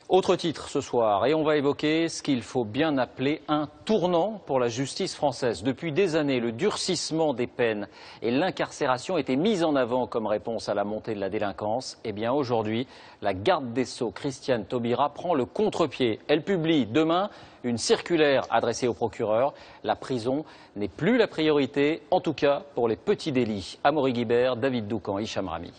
Autre titre ce soir, et on va évoquer ce qu'il faut bien appeler un tournant pour la justice française. Depuis des années, le durcissement des peines et l'incarcération étaient mis en avant comme réponse à la montée de la délinquance. Eh bien aujourd'hui, la garde des Sceaux, Christiane Taubira, prend le contre-pied. Elle publie demain une circulaire adressée aux procureurs. La prison n'est plus la priorité, en tout cas pour les petits délits. Amaury Guibert, David Doucan, Hicham Rami.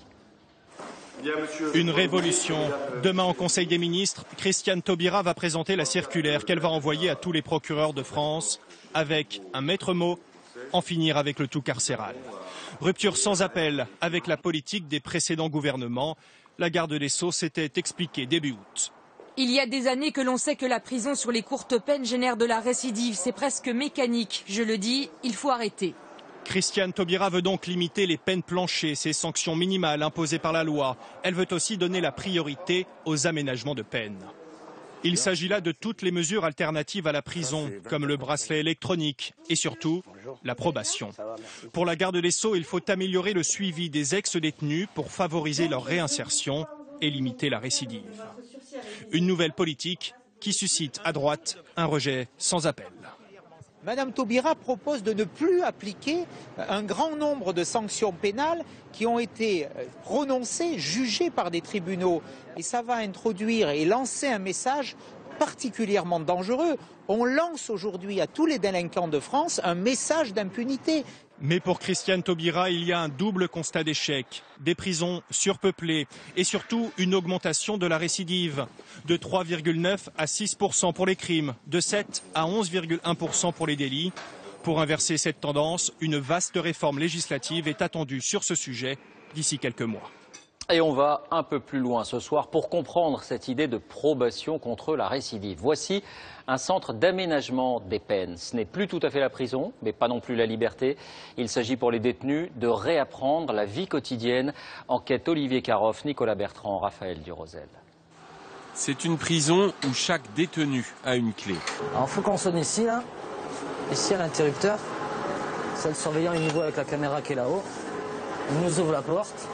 Une révolution. Demain, au Conseil des ministres, Christiane Taubira va présenter la circulaire qu'elle va envoyer à tous les procureurs de France avec un maître mot, en finir avec le tout carcéral. Rupture sans appel avec la politique des précédents gouvernements. La garde des Sceaux s'était expliquée début août. Il y a des années que l'on sait que la prison sur les courtes peines génère de la récidive. C'est presque mécanique. Je le dis, il faut arrêter. Christiane Taubira veut donc limiter les peines planchées, ces sanctions minimales imposées par la loi. Elle veut aussi donner la priorité aux aménagements de peine. Il s'agit là de toutes les mesures alternatives à la prison, comme le bracelet électronique et surtout la probation. Pour la garde des Sceaux, il faut améliorer le suivi des ex-détenus pour favoriser leur réinsertion et limiter la récidive. Une nouvelle politique qui suscite à droite un rejet sans appel. Madame Taubira propose de ne plus appliquer un grand nombre de sanctions pénales qui ont été prononcées, jugées par des tribunaux. Et ça va introduire et lancer un message particulièrement dangereux. On lance aujourd'hui à tous les délinquants de France un message d'impunité. Mais pour Christiane Taubira, il y a un double constat d'échec. Des prisons surpeuplées et surtout une augmentation de la récidive. De 3,9 à 6% pour les crimes, de 7 à 11,1% pour les délits. Pour inverser cette tendance, une vaste réforme législative est attendue sur ce sujet d'ici quelques mois. Et on va un peu plus loin ce soir pour comprendre cette idée de probation contre la récidive. Voici un centre d'aménagement des peines. Ce n'est plus tout à fait la prison, mais pas non plus la liberté. Il s'agit pour les détenus de réapprendre la vie quotidienne. Enquête Olivier Caroff, Nicolas Bertrand, Raphaël Durosel. C'est une prison où chaque détenu a une clé. Alors il faut qu'on sonne ici, là. Ici à l'interrupteur. C'est le surveillant, il nous voit avec la caméra qui est là-haut. Il nous ouvre la porte.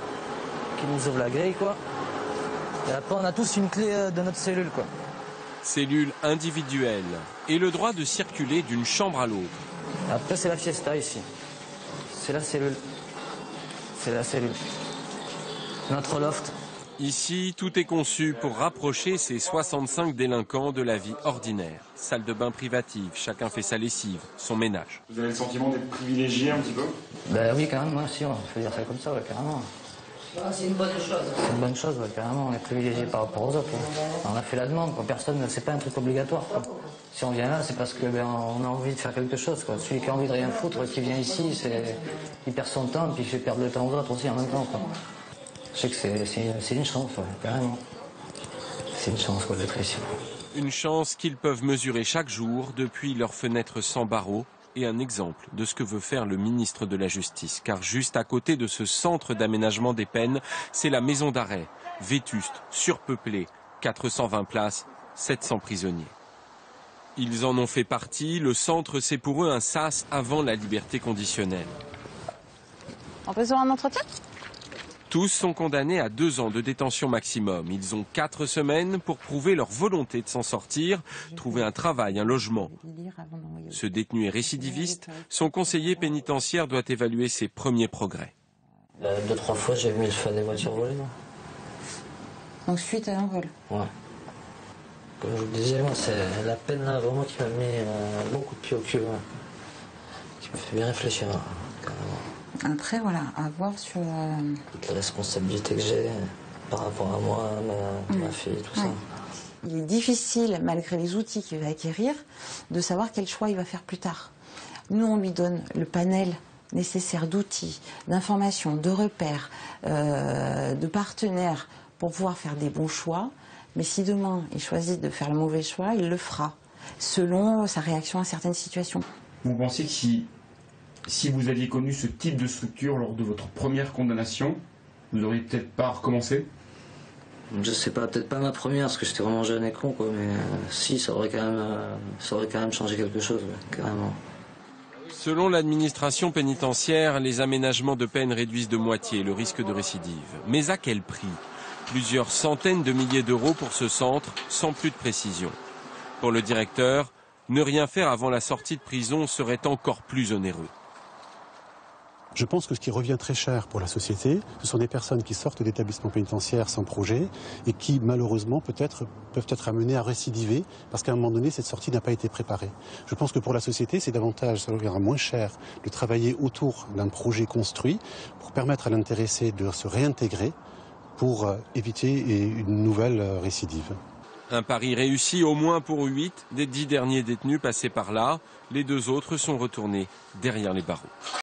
Qui nous ouvre la grille, quoi. Et après, on a tous une clé de notre cellule, quoi. Cellule individuelle et le droit de circuler d'une chambre à l'autre. Après, c'est la fiesta ici. C'est la cellule. C'est la cellule. Notre loft. Ici, tout est conçu pour rapprocher ces 65 délinquants de la vie ordinaire. Salle de bain privative, chacun fait sa lessive, son ménage. Vous avez le sentiment d'être privilégié un petit peu? Ben oui, quand même, moi, si, on peut dire ça comme ça, ouais, carrément. C'est une bonne chose. C'est une bonne chose, ouais, carrément. On est privilégié par rapport aux autres. Ouais. On a fait la demande, quoi. Personne, c'est pas un truc obligatoire, quoi. Si on vient là, c'est parce que on a envie de faire quelque chose, quoi. Celui qui a envie de rien foutre, qui vient ici, il perd son temps, puis il fait perdre le temps aux autres aussi en même temps, quoi. Je sais que c'est une chance, ouais, carrément. C'est une chance, quoi, d'être ici. Une chance qu'ils peuvent mesurer chaque jour depuis leur fenêtre sans barreaux. Et un exemple de ce que veut faire le ministre de la Justice. Car juste à côté de ce centre d'aménagement des peines, c'est la maison d'arrêt, vétuste, surpeuplée, 420 places, 700 prisonniers. Ils en ont fait partie, le centre c'est pour eux un sas avant la liberté conditionnelle. On peut se faire un entretien ? Tous sont condamnés à 2 ans de détention maximum. Ils ont 4 semaines pour prouver leur volonté de s'en sortir, trouver un travail, un logement. Ce détenu est récidiviste. Son conseiller pénitentiaire doit évaluer ses premiers progrès. 2-3 fois, j'ai mis le feu à des voitures volées. Donc suite à un vol. Ouais. Comme je vous le disais, moi, c'est la peine là, vraiment qui m'a mis beaucoup de pied au cul. Ouais. Qui me fait bien réfléchir, carrément. Après, voilà, à voir sur... Toutes les responsabilités que j'ai par rapport à moi, ma fille, tout ça. Il est difficile, malgré les outils qu'il va acquérir, de savoir quel choix il va faire plus tard. Nous, on lui donne le panel nécessaire d'outils, d'informations, de repères, de partenaires pour pouvoir faire des bons choix. Mais si demain, il choisit de faire le mauvais choix, il le fera, selon sa réaction à certaines situations. Vous pensez que si vous aviez connu ce type de structure lors de votre première condamnation, vous n'auriez peut-être pas recommencé? Je sais pas, peut-être pas ma première, parce que j'étais vraiment jeune et con, quoi, mais si, ça aurait quand même changé quelque chose, ouais, carrément. Selon l'administration pénitentiaire, les aménagements de peine réduisent de moitié le risque de récidive. Mais à quel prix? Plusieurs centaines de milliers d'euros pour ce centre, sans plus de précision. Pour le directeur, ne rien faire avant la sortie de prison serait encore plus onéreux. Je pense que ce qui revient très cher pour la société, ce sont des personnes qui sortent d'établissements pénitentiaires sans projet et qui, malheureusement, peuvent être amenées à récidiver parce qu'à un moment donné, cette sortie n'a pas été préparée. Je pense que pour la société, c'est davantage, ça reviendra moins cher de travailler autour d'un projet construit pour permettre à l'intéressé de se réintégrer pour éviter une nouvelle récidive. Un pari réussi au moins pour 8 des 10 derniers détenus passés par là. Les 2 autres sont retournés derrière les barreaux.